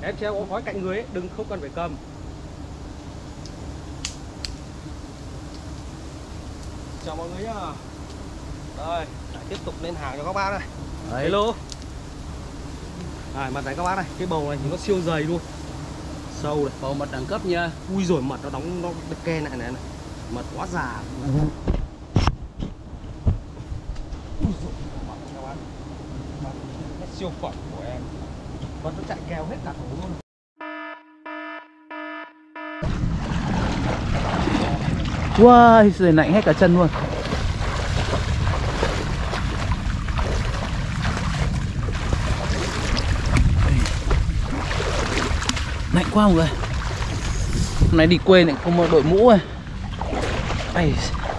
Em treo ống khói cạnh người ấy, đừng không cần phải cầm. Chào mọi người nhá. Đây, lại tiếp tục lên hàng cho các bác đây. Đấy. Hello. Mặt này các bác này, cái bầu này thì nó siêu dày luôn. Sâu này, Bầu mật đẳng cấp nha. ui rồi mật nó đóng nó ke lại này này. Mật quá già. Siêu phẩm của em. Mật nó chạy kèo hết cả thủ luôn. Wow, rồi lạnh hết cả chân luôn. Lạnh quá mọi người. Hôm nay đi quê lại không đội mũ rồi. Đây.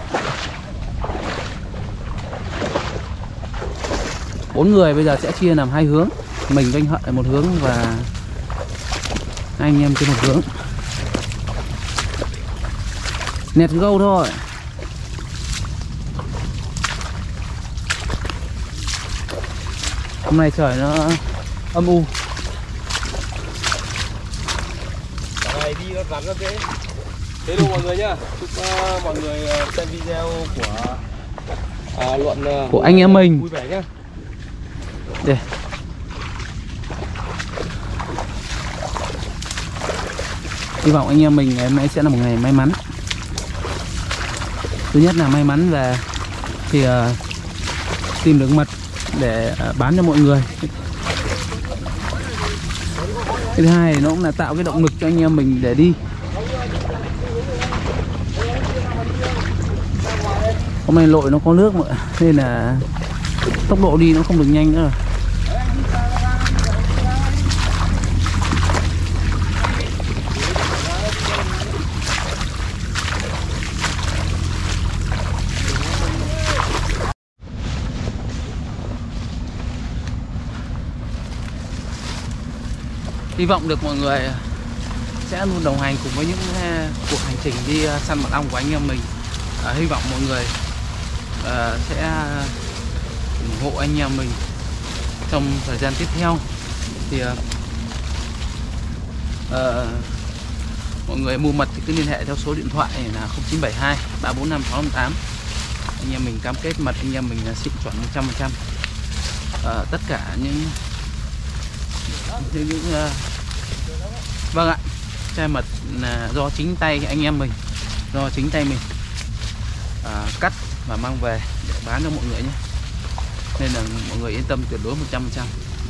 4 người bây giờ sẽ chia làm 2 hướng. Mình với anh Hận ở một hướng và anh em trên một hướng. Nẹt gâu thôi. Hôm nay trời nó âm u. Này đi nó rắn nó dễ. Thế đâu mọi người nhá. Chúc mọi người xem video của Luận của anh em mình vui vẻ nhá. Đây. Hy vọng anh em mình ngày hôm nay sẽ là một ngày may mắn. Thứ nhất là may mắn về thì tìm được mật để bán cho mọi người. Cái thứ hai nó cũng là tạo cái động lực cho anh em mình để đi. Hôm nay lội nó có nước mà nên là tốc độ đi nó không được nhanh nữa rồi. Hy vọng được mọi người sẽ luôn đồng hành cùng với những cuộc hành trình đi săn mật ong của anh em mình. Hy vọng mọi người sẽ ủng hộ anh em mình trong thời gian tiếp theo. Thì mọi người mua mật thì cứ liên hệ theo số điện thoại là 0972 345 658. Anh em mình cam kết mật anh em mình là xịn chuẩn 100%. Tất cả những vâng ạ, chai mật là do chính tay anh em mình, do chính tay mình cắt và mang về để bán cho mọi người nhé. Nên là mọi người yên tâm tuyệt đối 100%.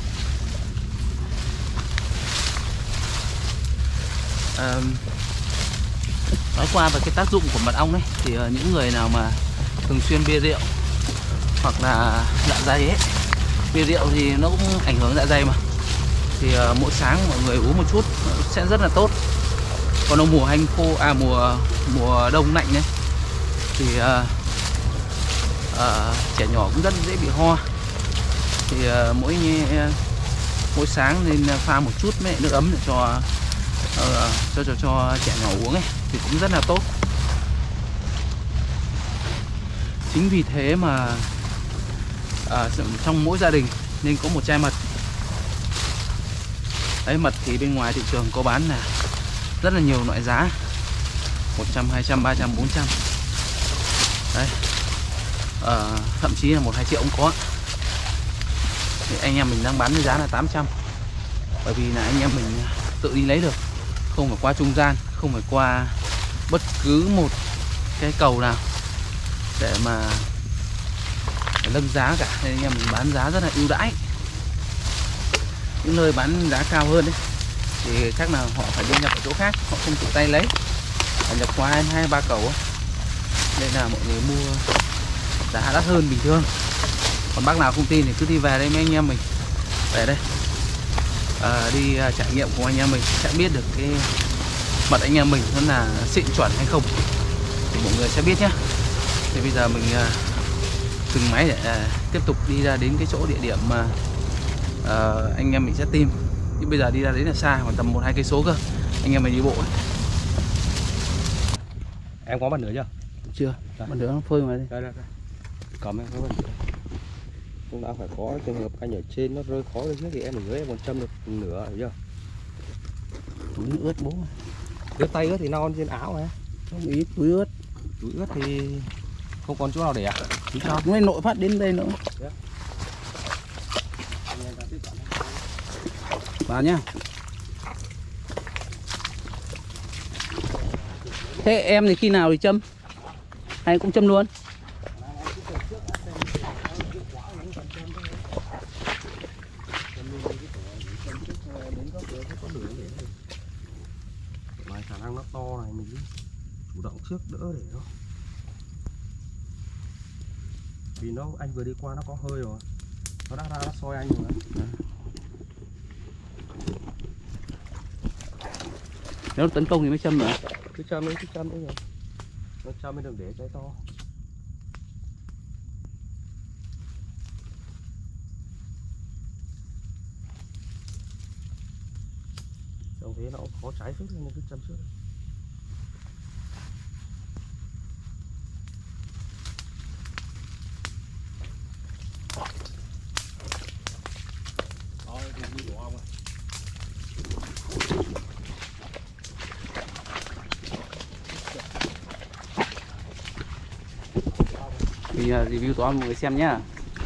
Nói qua về cái tác dụng của mật ong đấy thì những người nào mà thường xuyên bia rượu hoặc là dạ dày ấy, bia rượu thì nó cũng ảnh hưởng dạ dày mà, thì mỗi sáng mọi người uống một chút sẽ rất là tốt. Còn ở mùa hanh khô, mùa đông lạnh đấy thì trẻ nhỏ cũng rất dễ bị ho. Thì mỗi sáng nên pha một chút với nước ấm để cho trẻ nhỏ uống ấy thì cũng rất là tốt. Chính vì thế mà trong mỗi gia đình nên có một chai mật. Đấy, mật thì bên ngoài thị trường có bán là rất là nhiều loại giá, 100, 200, 300, 400. Đấy, thậm chí là 1-2 triệu cũng có. Thì anh em mình đang bán với giá là 800. Bởi vì là anh em mình tự đi lấy được, không phải qua trung gian, không phải qua bất cứ một cái cầu nào để mà nâng giá cả. Nên anh em mình bán giá rất là ưu đãi. Những nơi bán giá cao hơn đấy thì chắc là họ phải đi nhập ở chỗ khác, họ không tự tay lấy, phải nhập qua 2-3 cầu. Nên là mọi người mua giá đắt hơn bình thường. Còn bác nào không tin thì cứ đi về đây với anh em mình, về đây đi trải nghiệm của anh em mình sẽ biết được cái mật anh em mình nó là xịn chuẩn hay không thì mọi người sẽ biết nhé. Thì bây giờ mình dừng máy để tiếp tục đi ra đến cái chỗ địa điểm mà anh em mình sẽ tìm. Nhưng bây giờ đi ra đấy là xa, khoảng tầm 1-2 cây số cơ. Anh em mình đi bộ ấy. Em có bật lửa chưa? Chưa, bật lửa nó phơi ngoài đây. Đây. Cầm em có bật lửa. Cũng đã phải có trường hợp anh ở trên nó rơi khó lên trước thì em ở dưới em còn châm được nửa, hiểu chưa? túi ướt bố. Ướt tay ướt thì non trên áo này. Không ít túi ướt. Túi ướt thì không còn chỗ nào để à? Chứ sao? Mới nội phát đến đây nữa. Vào nhá. Thế em thì khi nào thì châm? Hay cũng châm luôn? Này khả năng nó to này mình chủ động trước đỡ để nó. Vì nó anh vừa đi qua nó có hơi rồi. Nó đã ra nó soi anh rồi đấy. Nếu tấn công thì mới châm nữa. Cứ châm đấy rồi. Nó châm mới đừng để cháy to. Trông thế nó khó cháy phết nên cứ châm trước. Rồi thì của ông. Thì review cho mọi người xem nhá.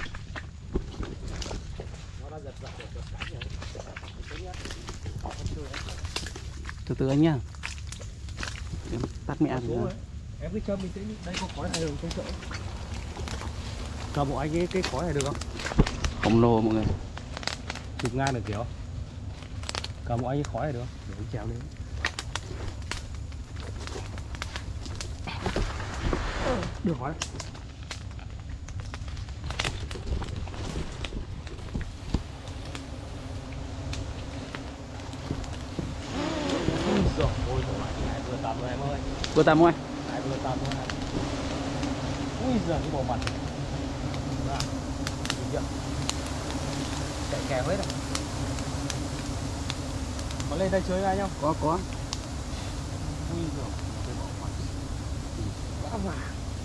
Từ từ anh nhá. Em tắt mẹ rồi. Em cứ châm mình sẽ đây có khói này không chỗ. Cầm một anh cái khói này được không? Khổng lồ mọi người. Chụp ngang được kiểu. Cầm một anh cái khói này được không? Để anh trèo lên. Được khói. Rồi, ôi lại vừa tầm rồi em ơi. Vừa tầm không anh? Lại vừa tầm rồi. Ui giời cái bộ mặt. Đó. Nhìn chưa? Chạy kèo hết rồi. Có lên đây chơi với anh không? Có. Ui giời cái bộ mặt. Quá vàng.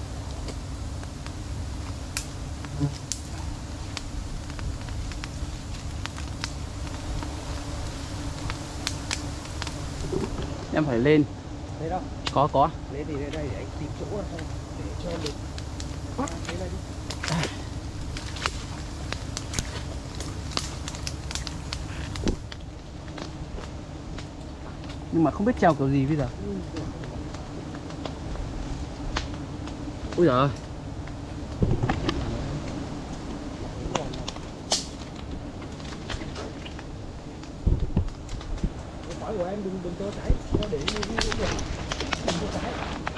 Em phải lên. Đây đâu? Có. Lên thì đây để anh tìm chỗ là không để cho em được bắt thế này đi. Nhưng mà không biết trèo kiểu gì bây giờ. Ui giời ơi. Cái khói của em đừng cho cháy, cho để như vậy. Đừng cho cháy.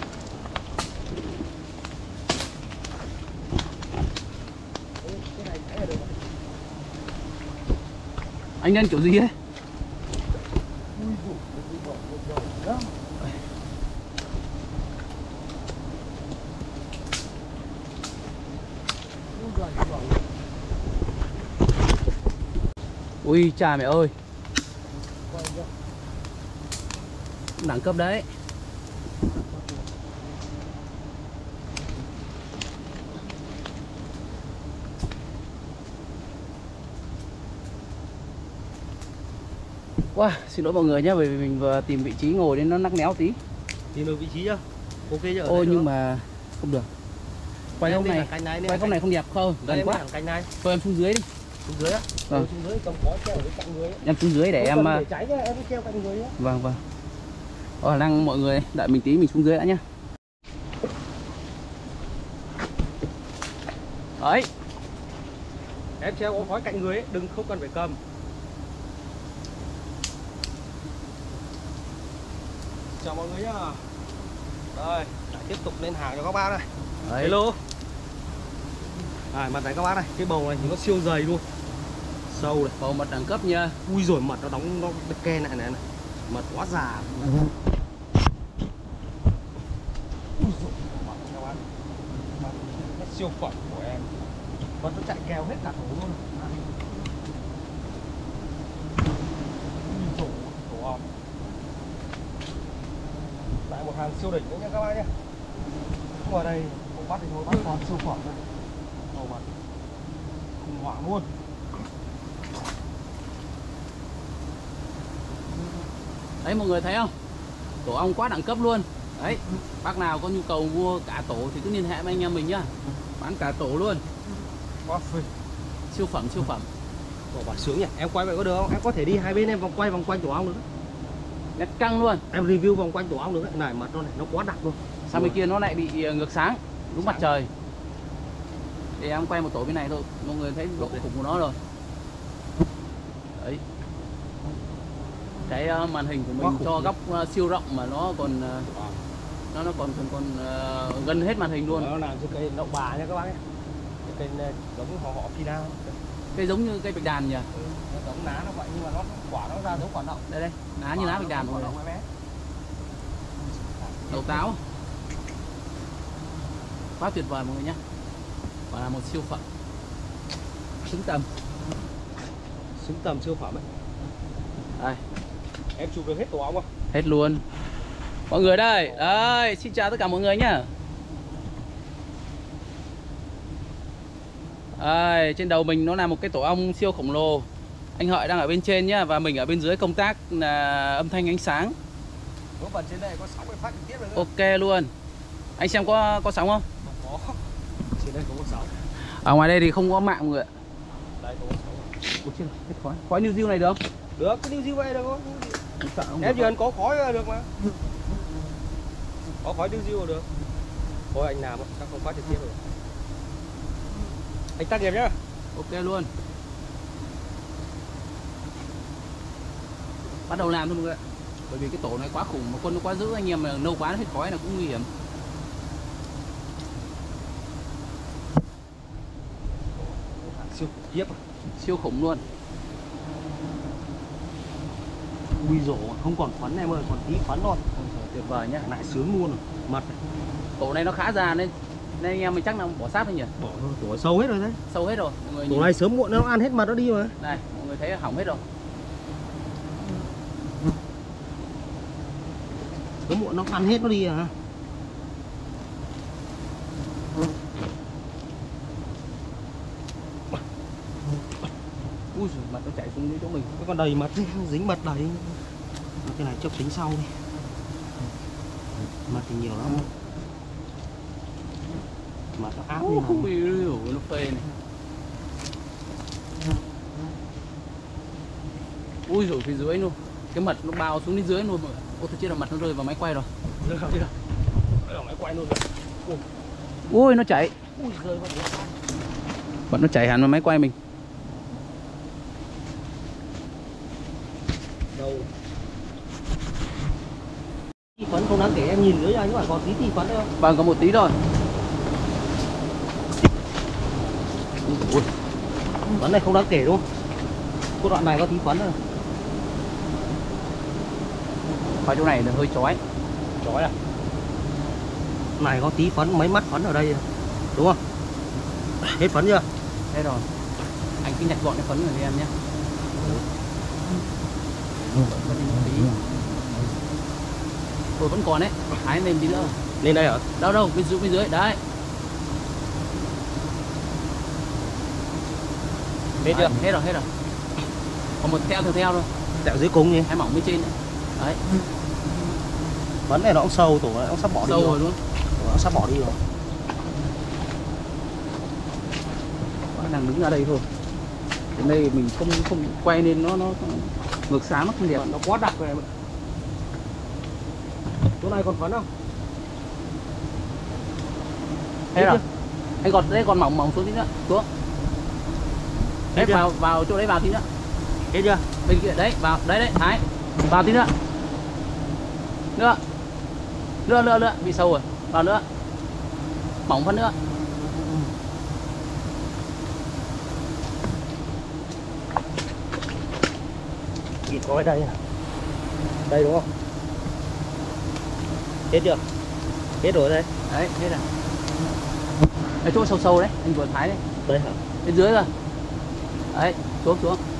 Cái này cháy là được. Anh nên kiểu gì ấy? Ui cha mẹ ơi. Đẳng cấp đấy. Wow, xin lỗi mọi người nhé, bởi vì mình vừa tìm vị trí ngồi đến nó nắc néo tí. Tìm được vị trí chưa? Ok chưa? Ôi nhưng mà không được. Quay góc này, quay góc này không đẹp không? Gần quá. Cạnh này. Thôi em xuống dưới đi. Xuống dưới á? Vâng. Xuống dưới cầm khói treo ở cạnh người ấy. Em xuống dưới để không em để cháy nhá, em cứ treo cạnh người á. Vâng. Có khả năng mọi người đợi mình tí, mình xuống dưới đã nhá. Đấy. Em treo có khói cạnh người ấy, không cần phải cầm. Chào mọi người nhá. Đây, lại tiếp tục lên hàng cho các bác này. Đấy. Hello. Mặt này các bác này, cái bầu này thì nó siêu dày luôn. Sâu này. Bầu mật đẳng cấp nha. Ui rồi mật nó đóng nó ke lại này. Mật quá già. Ui dồi, mật các bác. Mật nó siêu phẩm của em. Mật nó chạy kèo hết cả tổ luôn. Ui dồi, tổ ong. Lại một hàng siêu đỉnh nữa nha các bác nhé. Không ở đây không bắt thì thôi, bắt còn siêu phẩm này. Màu mặt khủng hoảng luôn. Đấy mọi người thấy không? Tổ ong quá đẳng cấp luôn. Đấy, bác nào có nhu cầu mua cả tổ thì cứ liên hệ với anh em mình nhá. Bán cả tổ luôn. Quá phê. Siêu phẩm, siêu phẩm. Tổ bà sướng nhỉ. Em quay vậy có được không? Em có thể đi hai bên em quay vòng quanh tổ ong được. Nét căng luôn. Em review vòng quanh tổ ong được đấy. Này mặt nó này, nó quá đặc luôn. Sang bên kia nó lại bị ngược sáng, đúng mặt trời. Để em quay một tổ bên này thôi, mọi người thấy độ khủng của nó rồi. Đấy. Cái màn hình của mình cho góc siêu rộng mà nó còn nó còn gần hết màn hình luôn. Nó làm cho cây đậu bà nha các bác nhé. Cây giống họ phi lao. Cây giống như cây bạch đàn nhỉ? Nó giống lá nó vậy nhưng mà nó quả nó ra giống quả đậu. Đây đây, lá như lá bạch đàn mọi người. Đậu táo. Quá tuyệt vời mọi người nhé. Quả là một siêu phẩm. Xứng tầm. Xứng tầm siêu phẩm ấy. Đây. Em chụp được hết tổ ong không? Hết luôn. Mọi người đây. Đây, xin chào tất cả mọi người nhá. Đây, trên đầu mình nó là một cái tổ ong siêu khổng lồ. Anh Hợi đang ở bên trên nhá, và mình ở bên dưới công tác là âm thanh ánh sáng. Có phần trên đây có sóng để phát trực tiếp rồi. Ok luôn. Anh xem có sóng không? Không có. Trên đây không có sóng. Ở ngoài đây thì không có mạng mọi người ạ. Đây không có sóng. Ủa chứ, hết khói. Khói New Zealand này được không? Được, cái New Zealand vậy được không? Không Em được. chỉ cần có khói là được mà. Có khói New Zealand được. Thôi anh làm chắc không phát trực tiếp rồi. Anh tắt nghiệp nhá. Ok luôn. Bắt đầu làm thôi mọi người ạ. Bởi vì cái tổ này quá khủng mà quân nó quá dữ, anh em mà nâu quá nó hết khói là cũng nguy hiểm. Siêu khiếp. Siêu khủng luôn. Ui dồi, không còn phấn em ơi, còn tí phấn thôi. Tuyệt vời nhá. Lại sướng luôn rồi. Mặt này. Tổ này nó khá già nên anh em mình chắc là bỏ sát thôi nhỉ. Bỏ tổ sâu hết rồi đấy. Sâu hết rồi mọi người Tổ nhìn. này sớm muộn nó ăn hết mặt nó đi mà. Đây mọi người thấy hỏng hết rồi. Sớm muộn nó ăn hết nó đi à. Ui giời, mặt nó chảy xuống dưới chỗ mình. Nó còn đầy mật ấy, dính mật đầy. Cái này chấp tính sau đi. Mật thì nhiều lắm. Mật nó áp đi. Không bị nó phê này. Ui giời, phía dưới luôn. Cái mật nó bao xuống đến dưới luôn mọi người. Ôi tôi chết là mặt nó rơi vào máy quay rồi. Máy quay luôn rồi. Ui nó chảy. Ui rơi vào đấy. Bọn nó chảy hẳn vào máy quay mình. Đâu. Tí phấn không đáng kể, em nhìn dưới anh có phải còn tí phấn đâu. Vâng, có một tí thôi. Ui. Phấn này không đáng kể đúng không? Cái đoạn này có tí phấn thôi. Ở chỗ này là hơi chói. Chói à? Này có tí phấn, mấy mắt phấn ở đây đúng không? Hết phấn chưa? Thế rồi. Anh cứ nhặt gọn cái phấn này đi em nhé. Vẫn đi một tí. Ôi vẫn còn đấy. Hái lên tí nữa. Lên đây hả? Đâu đâu, bên dưới, đấy. Hết chưa? Hết rồi, hết rồi. Còn một theo thôi. Tẹo dưới cùng đi. Hai mỏng bên trên đấy. Đấy. Phấn này nó cũng sâu, tổ nó cũng sắp bỏ đi Sâu rồi luôn. Nó sắp bỏ đi rồi. Nó đang đứng ở đây thôi. Đến đây mình không quay nên nó ngược sáng nó không đẹp. Nó quá đặc rồi em ạ. Chỗ này còn phấn không? Hết rồi. Anh còn đây còn mỏng xuống tí nữa. Xuống. Đấy vào chỗ đấy vào tí nữa. Hết chưa? Bên kia đấy, vào đấy Thái. Vào tí nữa. Nữa, bị sâu rồi. Vào nữa. Mỏng phân nữa. Thịt có ở đây à? Đây đúng không? Hết chưa? Hết rồi đây. Đấy, hết rồi. Cái chỗ sâu đấy, anh vừa thái đấy. Đây hả? Bên dưới rồi. Đấy, xuống.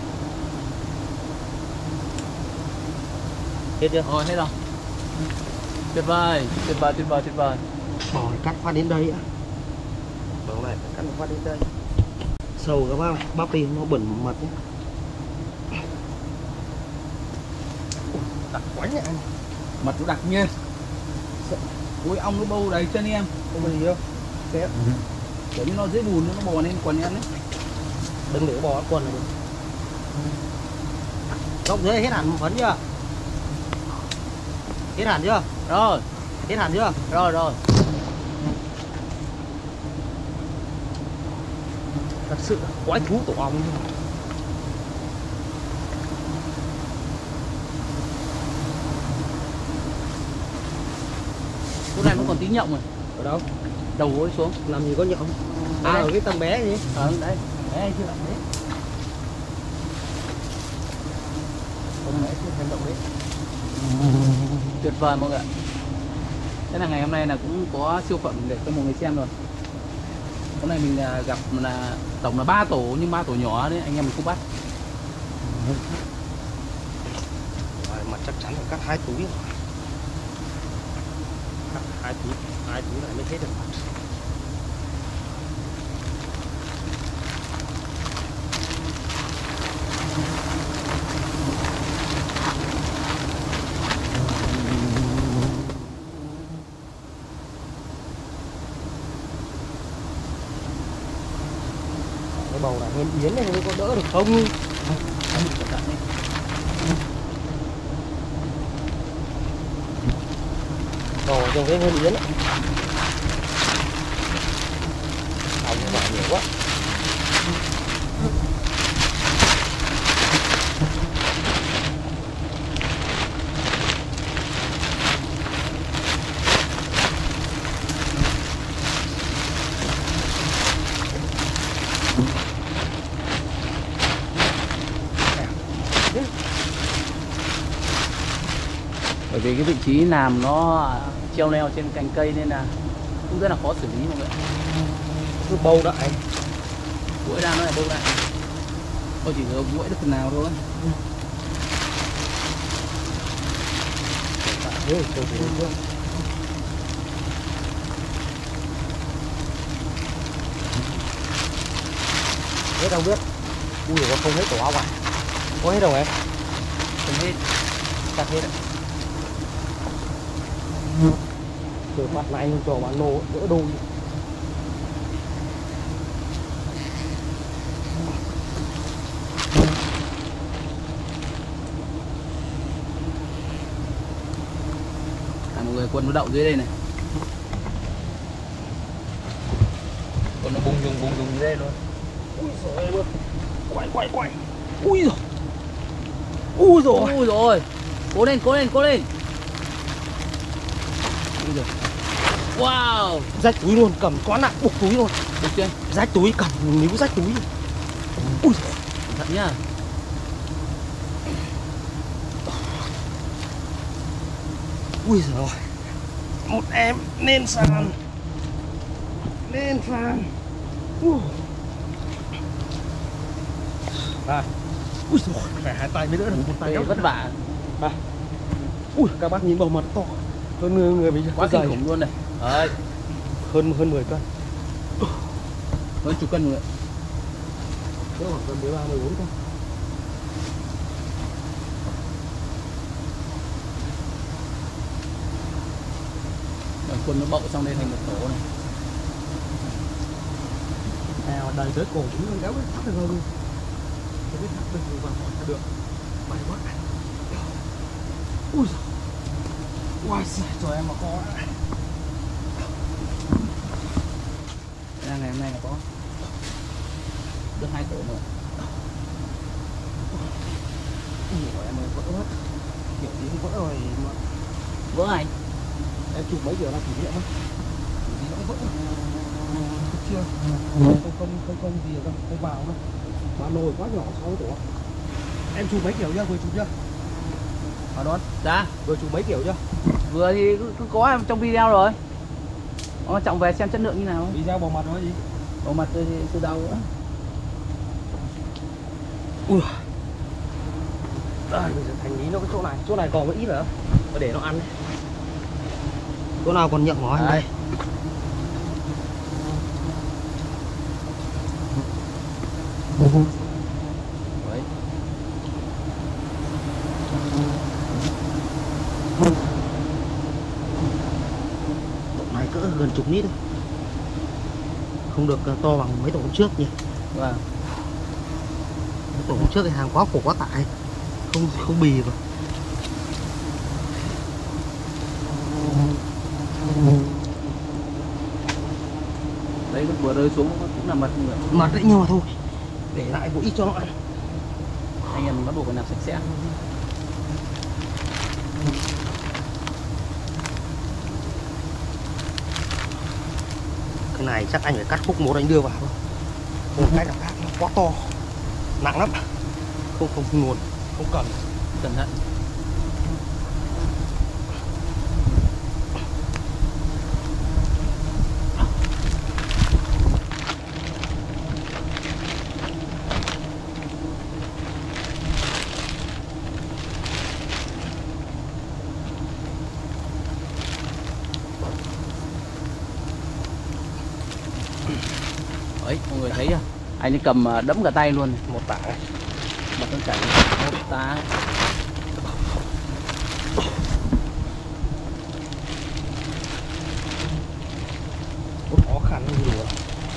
Hết chưa? Rồi, hết rồi. Tuyệt vời. Bỏ cắt phát đến đây á. Bỏ này cắt phát đến đây. Sâu các bác, bắp đi nó bẩn mật nhé. Đặc quánh này anh. Mật nó đặc nhiên. Ui ong nó bâu đầy chân em. Không có gì đâu. Xếp. Kiểu như nó dễ bùn nó bò lên quần em đấy. Đừng để bò ăn quần là được. Gốc dưới hết hẳn phấn chưa? Hết hẳn chưa? Rồi, Hết hẳn chưa? rồi. Thật sự quái thú tổ ong. Chỗ này vẫn còn tí nhộng rồi. Ở đâu? Đầu gối xuống. Làm gì có nhộng? À, ở cái tầng bé gì? Đấy. Đấy chưa động đấy. Tầng bé chưa hành động đấy. Tuyệt vời mọi người ạ. Thế là ngày hôm nay là cũng có siêu phẩm để cho mọi người xem rồi. Hôm nay mình gặp là tổng là 3 tổ nhưng 3 tổ nhỏ đấy anh em mình không bắt. Mà chắc chắn là cắt 2 túi rồi. Cắt 2 túi lại mới hết được mặt. Cái bầu này hên yến này có đỡ được không? Bầu trong cái hên yến ấy. Ong nó nhiều quá. Bởi vì cái vị trí làm nó treo leo trên cành cây nên là cũng rất là khó xử lý mọi người. Cứ bầu đại. Mũi ra nó là bâu lại. Tôi chỉ có mũi được phần nào thôi. Hết không biết. Ui dồi, không hết tổ ong à? Có hết đâu em? Không hết. Cắt hết ạ. Từ mặt này cho bán lô đỡ đôi. Mọi người quân nó đậu dưới đây này. Còn nó bung dùng dưới đây luôn. Ui giời ơi. Quay. Ui giời. Ui rồi. Cố lên. Ui giời. Wow. Rách túi luôn, cầm quá nặng, buộc túi luôn. Được chưa? Rách túi, cầm níu rách túi. Ui giời. Thật nhá. Ui giời ơi. Một em lên sàn. Đây. Ui giời, phải hai tay mới đỡ được, một tay Vất vả. À. Ui, các bác nhìn bầu mặt to. Hơn người mình Quá kinh khủng luôn này. Đấy. Hơn 10 cân. Hơn chục cân mọi người. Cỡ khoảng tầm 13 14 cân. Quân nó bậu xong đây thành một tổ này. À, đầy tới cổ chúng nó kéo cái thắt được luôn. Cái thắt được vào hỏi được. Bay quá. Ui giời. Ui giời, cho em mà có. Ngày hôm nay là có được 2 tổ nữa. Ui em ơi, vỡ hết. Kiểu gì cũng vỡ rồi mà. Vỡ anh. Em chụp mấy kiểu là kỷ niệm không? Gì nó cũng vỡ. Được chưa? Không gì đâu, không vào đâu. Mà nồi quá nhỏ so với tổ. Em chụp mấy kiểu chưa? Vừa chụp chưa? Đón. Dạ. Vừa chụp mấy kiểu chưa? Vừa thì cứ có em trong video rồi. Quan trọng về xem chất lượng như nào. Video bầu mặt nói gì? Bầu mặt tôi từ đầu nữa. Ui. Đây, bây giờ thành lý nó cái chỗ này còn có ít nữa. Mà để nó ăn. Chỗ nào còn nhậm hả anh? Đây. Đấy. Tổ này cỡ gần chục lít thôi. Không được to bằng mấy tổ hôm trước nhỉ. Vâng. Tổ hôm trước thì hàng quá khổ quá tải, không bì vào. Đấy lúc vừa rơi xuống cũng là mật người. Mật đấy nhưng mà thôi, để lại một ít cho nó ăn. Anh em mình bắt buộc phải làm sạch sẽ. Cái này chắc anh phải cắt khúc một anh đưa vào thôi. Một cái nào khác nó quá to, nặng lắm, không nguồn, không cần. Cẩn thận. Đấy, mọi người thấy chưa? Anh ấy cầm đẫm cả tay luôn này. Một tạ này. Mặt nó chảy một tá. Khó khăn như đùa.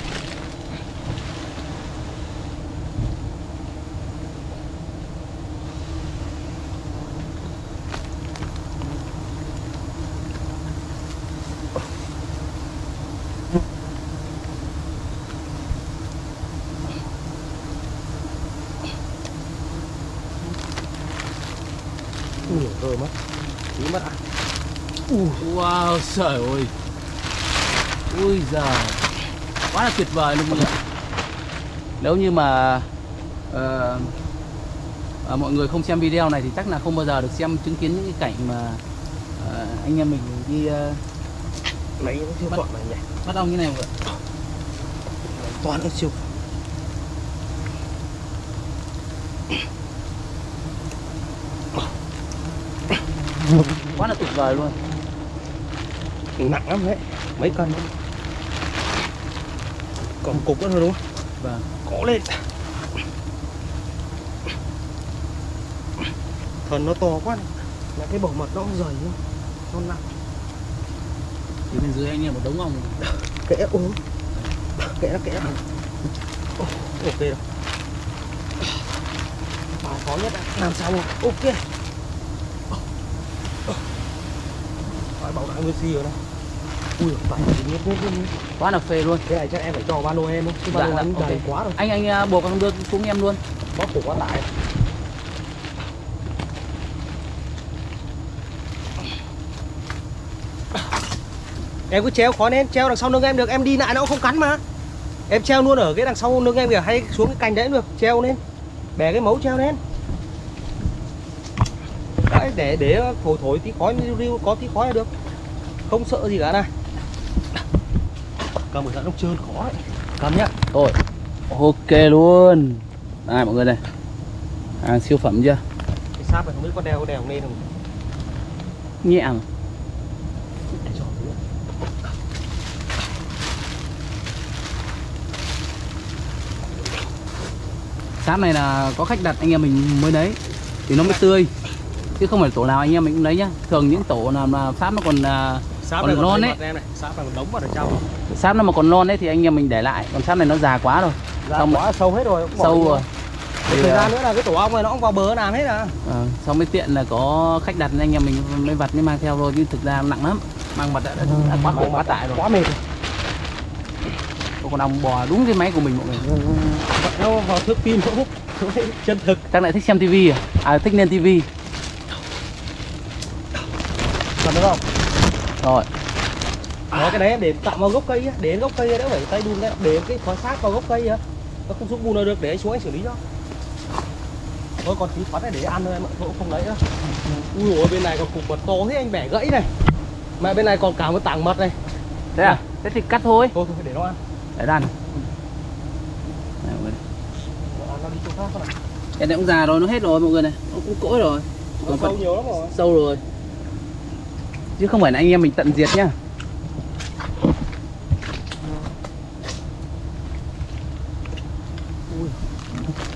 Nhiều cơ mất, tí mất à. Wow, trời ơi. Ui giời, quá là tuyệt vời luôn mọi người. Nếu như mà mọi người không xem video này thì chắc là không bao giờ được chứng kiến những cái cảnh mà anh em mình đi Lấy những siêu phẩm này nhỉ. bắt ong như này mọi người. Toàn là siêu. Quá là tuyệt vời luôn. Nặng lắm đấy, mấy cân đấy. Còn cục nữa thôi đúng không? Vâng. Cố lên. Thần nó to quá này. Là cái bầu mật nó cũng dày nữa. Nó nặng. Thì bên dưới anh em một đống ong. Kẽ ốm. Kẽ. Ok rồi. Bài khó nhất đã. Làm sao rồi? Ok. Bài bảo đảm nguyên si rồi này. Ui, bài nhất. Quá là phê luôn. Cái này chắc em phải cho ba lô em không? Chứ ba lô em okay. đầy quá rồi. Anh buộc không đưa xuống em luôn. Bóp khổ quá tải. Em cứ treo khó lên, treo đằng sau lưng em được, em đi lại nó cũng không cắn mà. Em treo luôn ở cái đằng sau lưng em kìa, hay xuống cái cành đấy cũng được, treo lên. Bẻ cái mấu treo lên. Đấy, để thổi tí khói, riu có tí khói là được. Không sợ gì cả này. Cầm ở dạng nó trơn khó đấy. Cầm nhá. Rồi. Ok luôn. Đây mọi người này. Hàng siêu phẩm chưa? Cái sáp này không biết có đeo lên không? Nhẹ mà. Sáp này là có khách đặt anh em mình mới lấy thì nó mới tươi, chứ không phải tổ nào anh em mình cũng lấy nhá. Thường những tổ nào mà sáp nó còn còn non ấy, sáp này còn đống vào đằng trong. sáp nó mà còn non ấy thì anh em mình để lại, còn sáp này nó già quá rồi, Xong quá sâu hết rồi, sâu rồi. Thời gian nữa là cái tổ ong này nó cũng vào bờ làm hết à. Xong mới tiện là có khách đặt anh em mình mới vặt mới mang theo thôi, chứ thực ra nặng lắm, mang mặt đã quá khổ quá tải rồi, quá mệt rồi. Con ong bò đúng cái máy của mình mọi người. Nó vào thước phim nó hút chân thực. Chắc lại thích xem tivi thích lên tivi. Còn nữa không? Rồi. Đó, cái đấy em để tạm vào gốc cây á, để gốc cây đỡ phải tay đun đấy, để cái khóa sát vào gốc cây á. Nó không giúp bu nào được, để anh xuống anh xử lý cho. Thôi còn tí thoát này để ăn thôi em ạ, tôi cũng không lấy nữa. Ui ôi, bên này còn cục mật to thế anh bẻ gãy này. Mà bên này còn cả một tảng mật này. Thế à? Thế thì cắt thôi. Thôi để nó ăn. Để nó ăn. Nó đi chỗ khác thôi này. Cái này cũng già rồi, nó hết rồi mọi người này, nó cũng cỗi rồi. Nó sâu nhiều lắm rồi. Sâu rồi. Chứ không phải là anh em mình tận diệt nhá.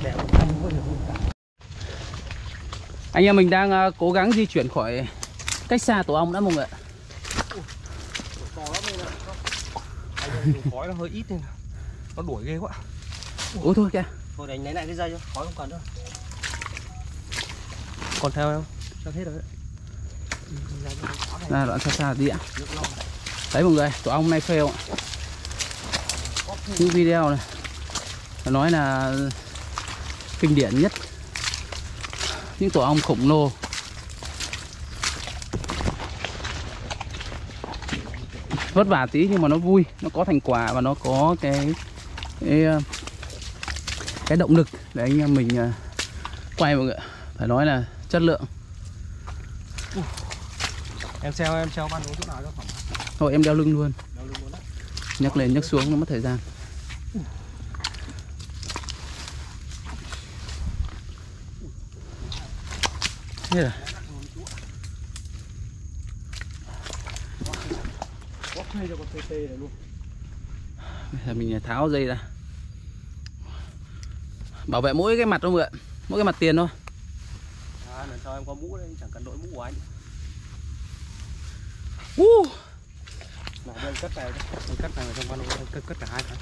Anh em mình đang cố gắng di chuyển khỏi Cách xa tổ ong đã mọi người ạ. To lắm đây này. Anh ơi, khói nó hơi ít nên nó đuổi ghê quá. Ủa thôi kìa. Thôi để anh lấy lại cái dây cho, khói không cần nữa. Còn theo không? Cho hết rồi đấy. Ra đoạn xa xa tí ạ. Đấy mọi người, tổ ong này fail ạ. Những video này nói là kinh điển nhất, những tổ ong khổng lồ. Vất vả tí nhưng mà nó vui, nó có thành quả và nó có cái động lực để anh em mình quay mọi người. Phải nói là chất lượng. Em treo ban uống chỗ nào cho phẩm. Thôi em đeo lưng luôn. Đeo lưng luôn đấy. Nhấc lên nhấc xuống nó mất thời gian. Thế là Hay cho con TT này luôn. bây giờ mình tháo dây ra, bảo vệ mỗi cái mặt thôi mọi người, mỗi cái mặt tiền thôi. Lần sau em có mũ đấy, chẳng cần đội mũ của anh. Nào đây cất này, cất này vào trong ban cất cả hai cái.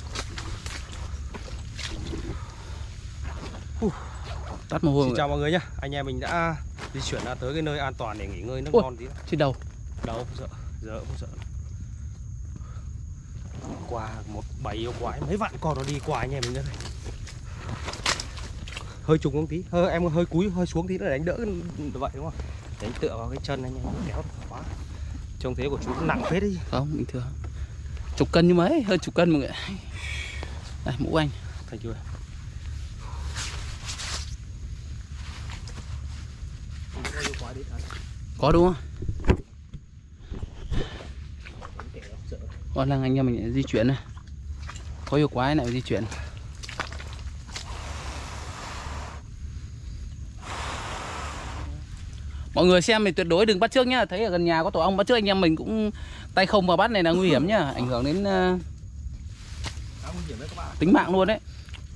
Tắt mồ hôi. Xin chào mọi người nhá, anh em mình đã di chuyển ra tới cái nơi an toàn để nghỉ ngơi nước ngon tí. Trên đầu. Đâu sợ, giờ không sợ. Qua một bầy yêu quái, mấy vạn con nó đi qua anh em mình nữa này. Hơi trùng xuống tí, em hơi cúi hơi xuống tí nữa để đánh đỡ vậy đúng không? Để anh tựa vào cái chân anh em kéo quá. Trông thế của chú cũng nặng phết đấy. Không, bình thường. Chục cân như mấy, hơn chục cân mọi người. Đây mũ anh. Thấy chưa? Có đúng không? Có năng anh em mình di chuyển này. Có yêu quái này di chuyển. Mọi người xem mình tuyệt đối đừng bắt trước nhá. Thấy ở gần nhà có tổ ong bắt trước anh em mình cũng tay không vào bắt này là nguy hiểm nhá. Ảnh hưởng đến tính mạng luôn đấy.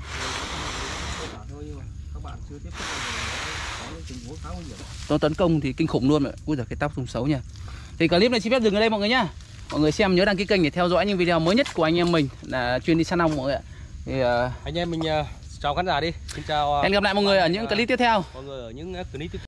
Tôi tấn công thì kinh khủng luôn rồi. Ui giời cái tóc trông xấu nha. Thì clip này xin phép dừng ở đây mọi người nhá. Mọi người xem nhớ đăng ký kênh để theo dõi những video mới nhất của anh em mình là chuyên đi săn ong mọi người ạ. Thì anh em mình chào khán giả đi. Xin chào. Hẹn gặp lại mọi người ở những clip tiếp theo. Mọi người ở những clip tiếp theo.